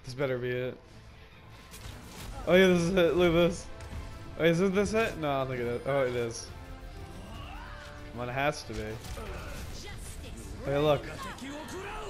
This better be it. Oh yeah, this is it. Look at this. Oh, isn't this it? No, I don't think it is. Oh, it is. Well, it has to be. Oh yeah, look.